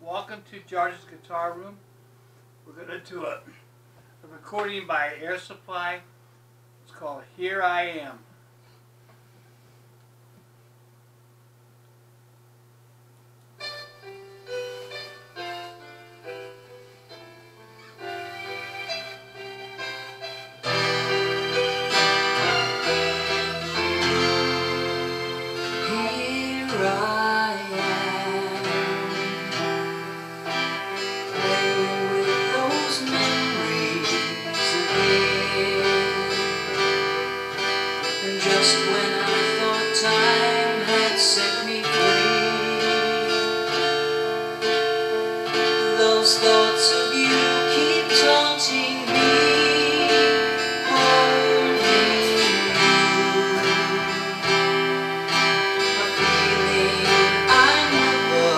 Welcome to George's Guitar Room. We're going to do a recording by Air Supply. It's called Here I Am. Just when I thought time had set me free, those thoughts of you keep taunting me, holding you, a feeling I never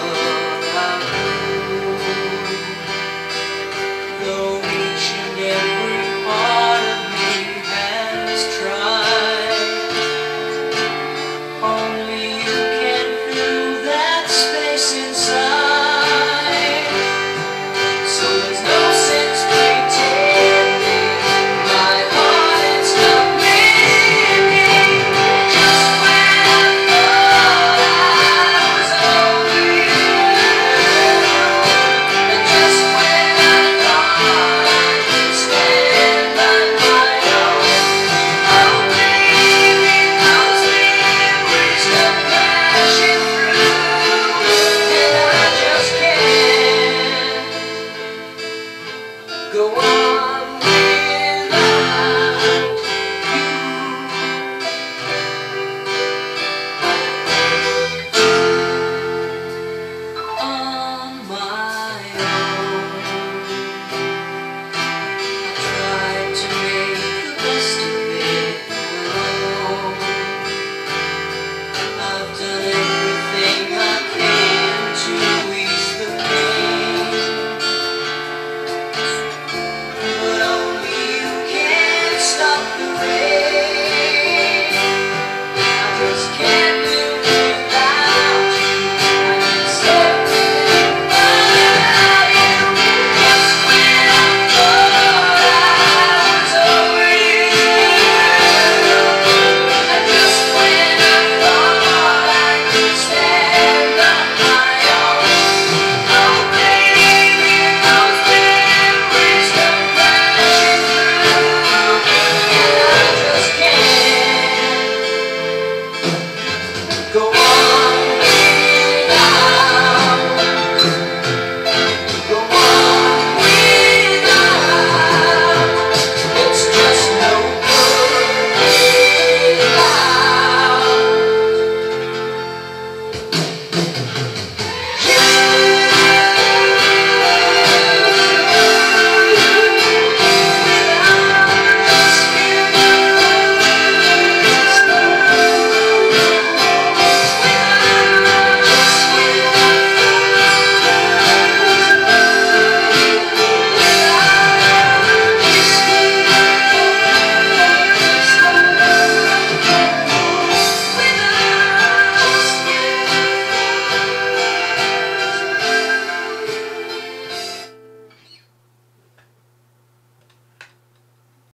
outgrew, though each and every part of me has tried. Only you can fill that space inside.